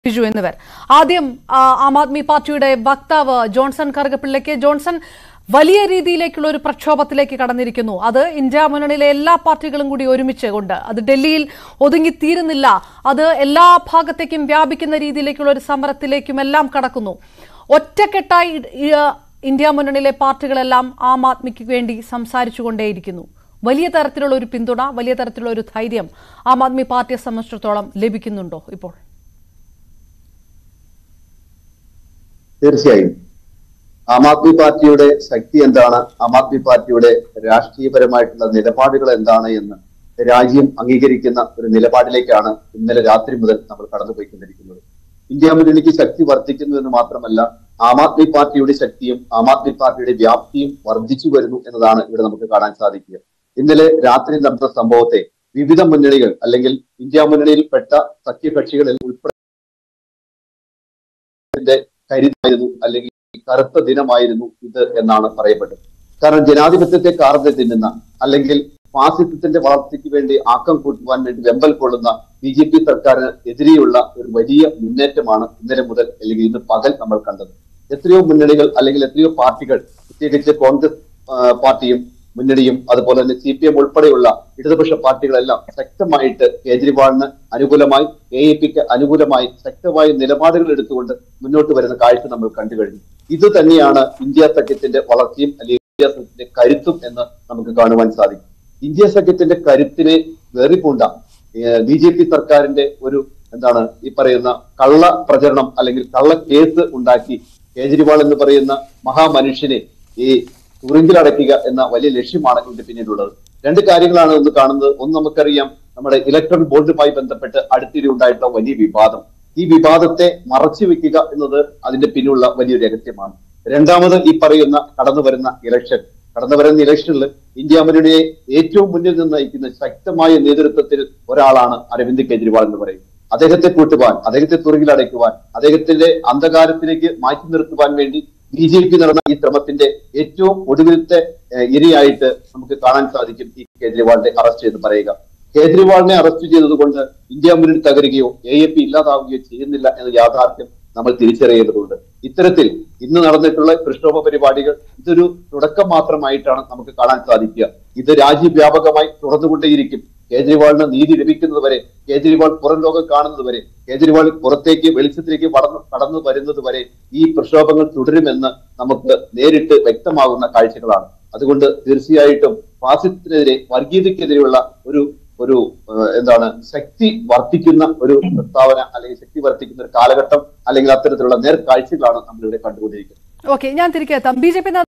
ബിജു എന്നിവർ. ആദ്യം ആം ആദ്മി പാർട്ടിയുടെ വക്താവ് ജോൺസൺ കറുകപ്പിള്ളയ്ക്ക്. ജോൺസൺ, വലിയ രീതിയിലേക്കുള്ള ഒരു പ്രക്ഷോഭത്തിലേക്ക് കടന്നിരിക്കുന്നു. അത് ഇന്ത്യ മുന്നണിയിലെ എല്ലാ പാർട്ടികളും കൂടി ഒരുമിച്ച് കൊണ്ട് അത് ഡൽഹിയിൽ ഒതുങ്ങിത്തീരുന്നില്ല, അത് എല്ലാ ഭാഗത്തേക്കും വ്യാപിക്കുന്ന രീതിയിലേക്കുള്ള ഒരു സമരത്തിലേക്കും എല്ലാം കടക്കുന്നു. ഒറ്റക്കെട്ടായി ഇന്ത്യ മുന്നണിയിലെ പാർട്ടികളെല്ലാം ആം ആദ്മിക്ക് വേണ്ടി സംസാരിച്ചുകൊണ്ടേയിരിക്കുന്നു. വലിയ തരത്തിലുള്ള ഒരു പിന്തുണ, വലിയ തരത്തിലുള്ള ഒരു ധൈര്യം ആം ആദ്മി പാർട്ടിയെ സംബന്ധിച്ചിടത്തോളം ലഭിക്കുന്നുണ്ടോ ഇപ്പോൾ? തീർച്ചയായും ആം ആദ്മി പാർട്ടിയുടെ ശക്തി എന്താണ്, ആം ആദ്മി പാർട്ടിയുടെ രാഷ്ട്രീയപരമായിട്ടുള്ള നിലപാടുകൾ എന്താണ് എന്ന് രാജ്യം അംഗീകരിക്കുന്ന ഒരു നിലപാടിലേക്കാണ് ഇന്നലെ രാത്രി മുതൽ നമ്മൾ കടന്നുപോയിക്കൊണ്ടിരിക്കുന്നത്. ഇന്ത്യ മുന്നണിക്ക് ശക്തി വർദ്ധിക്കുന്നു എന്ന് മാത്രമല്ല, ആം ആദ്മി പാർട്ടിയുടെ ശക്തിയും ആം ആദ്മി പാർട്ടിയുടെ വ്യാപ്തിയും വർദ്ധിച്ചു വരുന്നു എന്നതാണ് ഇവിടെ നമുക്ക് കാണാൻ സാധിക്കുക. ഇന്നലെ രാത്രി നടന്ന സംഭവത്തെ വിവിധ മുന്നണികൾ അല്ലെങ്കിൽ ഇന്ത്യ മുന്നണിയിൽപ്പെട്ട സഖ്യകക്ഷികളിൽ ഉൾപ്പെടെ കരുതായിരുന്നു അല്ലെങ്കിൽ കറുത്ത ദിനമായിരുന്നു ഇത് എന്നാണ് പറയപ്പെട്ടത്. കാരണം ജനാധിപത്യത്തെ കാർന്ന് തിന്നുന്ന അല്ലെങ്കിൽ ഫാസിസത്തിന്റെ വളർച്ചയ്ക്ക് വേണ്ടി ആക്കം കൂട്ടുവാൻ വേണ്ടി വെമ്പൽ കൊള്ളുന്ന BJP സർക്കാരിന് എതിരെയുള്ള ഒരു വലിയ മുന്നേറ്റമാണ് ഇന്നലെ മുതൽ അല്ലെങ്കിൽ ഇന്ന് പകൽ നമ്മൾ കണ്ടത്. എത്രയോ മുന്നണികൾ അല്ലെങ്കിൽ എത്രയോ പാർട്ടികൾ, പ്രത്യേകിച്ച് കോൺഗ്രസ് പാർട്ടിയും മുന്നണിയും അതുപോലെ തന്നെ CPM ഉൾപ്പെടെയുള്ള ഇടതുപക്ഷ പാർട്ടികളെല്ലാം ശക്തമായിട്ട് കേജ്രിവാളിന് അനുകൂലമായി, AAPക്ക് അനുകൂലമായി ശക്തമായ നിലപാടുകൾ എടുത്തുകൊണ്ട് മുന്നോട്ട് വരുന്ന കാഴ്ച നമ്മൾ കണ്ടു കഴിഞ്ഞു. ഇത് തന്നെയാണ് ഇന്ത്യ സഖ്യത്തിന്റെ വളർച്ചയും അല്ലെങ്കിൽ ഇന്ത്യ സഖ്യത്തിന്റെ കരുത്തും എന്ന് നമുക്ക് കാണുവാൻ സാധിക്കും. ഇന്ത്യ സഖ്യത്തിന്റെ കരുത്തിനെ വേറിപ്പൂണ്ട BJP സർക്കാരിന്റെ ഒരു ഈ പറയുന്ന കള്ള പ്രചരണം അല്ലെങ്കിൽ കള്ള കേസ് ഉണ്ടാക്കി കേജ്രിവാൾ എന്ന് പറയുന്ന മഹാമനുഷ്യനെ ഈ തുറുങ്കിലടയ്ക്കുക എന്ന വലിയ ലക്ഷ്യമാണ് ഇതിന്റെ പിന്നിലുള്ളത്. രണ്ട് കാര്യങ്ങളാണ് ഒന്ന് കാണുന്നത്. ഒന്ന്, നമുക്കറിയാം നമ്മുടെ ഇലക്ട്രൽ ബോണ്ടുമായി ബന്ധപ്പെട്ട് അടുത്തിടെ ഉണ്ടായിട്ടുള്ള വലിയ വിവാദം. ഈ വിവാദത്തെ മറച്ചു വെക്കുക എന്നത് അതിന്റെ പിന്നിലുള്ള വലിയൊരു രഹസ്യമാണ്. രണ്ടാമത്, ഈ പറയുന്ന കടന്നു വരുന്ന ഇലക്ഷനിൽ ഇന്ത്യ മുന്നണിയെ ഏറ്റവും മുന്നിൽ നിന്ന് നയിക്കുന്ന ശക്തമായ നേതൃത്വത്തിൽ ഒരാളാണ് അരവിന്ദ് കെജ്രിവാൾ എന്ന് പറയും. അദ്ദേഹത്തെ കൂട്ടുവാൻ, അദ്ദേഹത്തെ തുറുങ്കിലടയ്ക്കുവാൻ, അദ്ദേഹത്തിന്റെ അന്ധകാരത്തിലേക്ക് മാറ്റി നിർത്തുവാൻ വേണ്ടി BJP നടന്ന ഈ ശ്രമത്തിന്റെ ഏറ്റവും ഒടുവിലത്തെ ഇരയായിട്ട് നമുക്ക് കാണാൻ സാധിക്കും ഈ കേജ്രിവാളിനെ അറസ്റ്റ് ചെയ്ത് പറയുക. കേജ്രിവാളിനെ അറസ്റ്റ് ചെയ്തതുകൊണ്ട് ഇന്ത്യ മുന്നണി തകരുകയോ AAP ഇല്ലാതാവുകയോ ചെയ്യുന്നില്ല എന്ന യാഥാർത്ഥ്യം നമ്മൾ തിരിച്ചറിയേണ്ടതുണ്ട്. ഇത്തരത്തിൽ ഇന്ന് നടന്നിട്ടുള്ള പ്രക്ഷോഭ പരിപാടികൾ ഇതൊരു തുടക്കം മാത്രമായിട്ടാണ് നമുക്ക് കാണാൻ സാധിക്കുക. ഇത് രാജ്യവ്യാപകമായി തുടർന്നുകൊണ്ടേയിരിക്കും. കേജ്രിവാളിന് നീതി ലഭിക്കുന്നത് വരെ, കേജ്രിവാൾ പുറം ലോകം കാണുന്നത് വരെ, കേജ്രിവാൾ പുറത്തേക്ക് വെളിച്ചത്തിലേക്ക് കടന്നു വരുന്നത് വരെ ഈ പ്രക്ഷോഭങ്ങൾ തുടരുമെന്ന് നമുക്ക് നേരിട്ട് വ്യക്തമാകുന്ന കാഴ്ചകളാണ്. അതുകൊണ്ട് തീർച്ചയായിട്ടും ഫാസിസത്തിനെതിരെ, വർഗീയതയ്ക്കെതിരെയുള്ള ഒരു ശക്തി വർദ്ധിക്കുന്ന ഒരു പ്രസ്താവന അല്ലെങ്കിൽ ശക്തി വർദ്ധിക്കുന്ന ഒരു കാലഘട്ടം അല്ലെങ്കിൽ അത്തരത്തിലുള്ള നേർക്കാഴ്ചകളാണ് നമ്മളിവിടെ കണ്ടുകൊണ്ടിരിക്കുന്നത്. ഓക്കെ, ഞാൻ തിരികെ എത്താം. BJP